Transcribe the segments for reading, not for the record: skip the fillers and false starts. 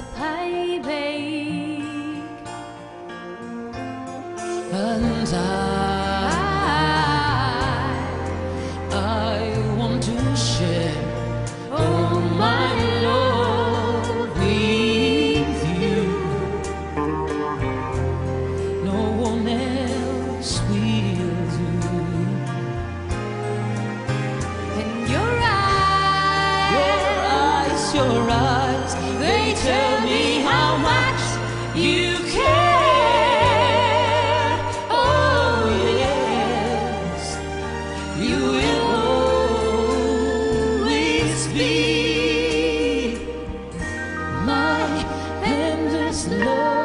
Heilig. And I want to share all my love with you. No one else will do. And your eyes, they tell me how much you care. Oh yes, you will always be my endless love.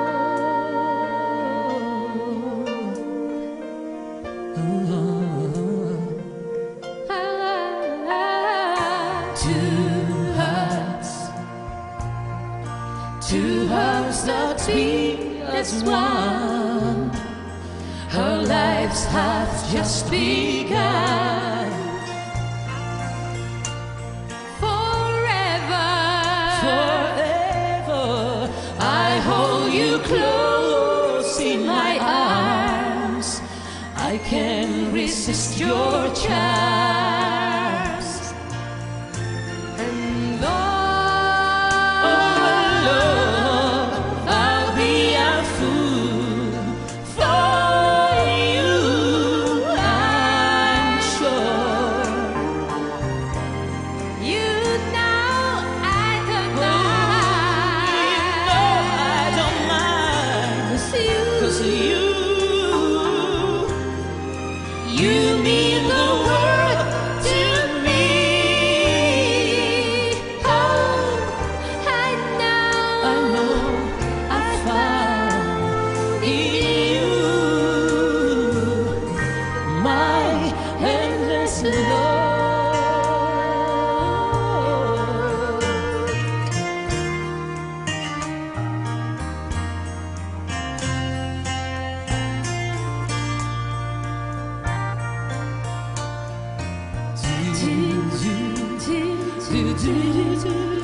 Two hearts that beat as one. Our lives have just begun. forever, Forever, I hold you close in my arms. I can't resist your charms. and Lord, I'll be a fool for you, I'm sure. you know I don't mind. 'Cause You mean the world to me. oh, I know I found in you my endless love. Do, do, do, do, do, do.